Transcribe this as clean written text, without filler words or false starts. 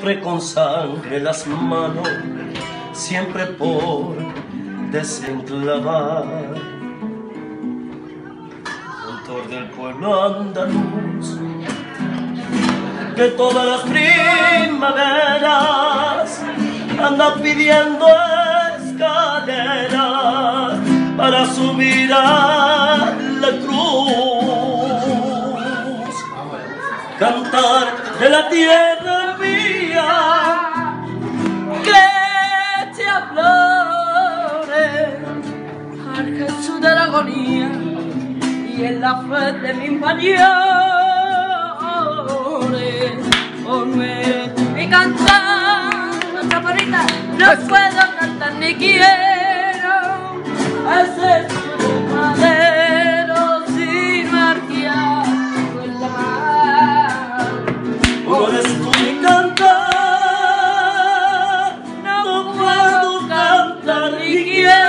sufre con sangre las manos, siempre por desenclavar. Cantor del pueblo andaluz, que todas las primaveras anda pidiendo escaleras para subir a la cruz. Cantar de la tierra mía que te aflore al Jesús de la agonía y en la fe de mis mayores. Oh, muere mi cantar, chaparrita, no puedo cantar ni quiero ese madero sin marquear en la mar. Puedes tú mi cantar, no puedo cantar ni quiero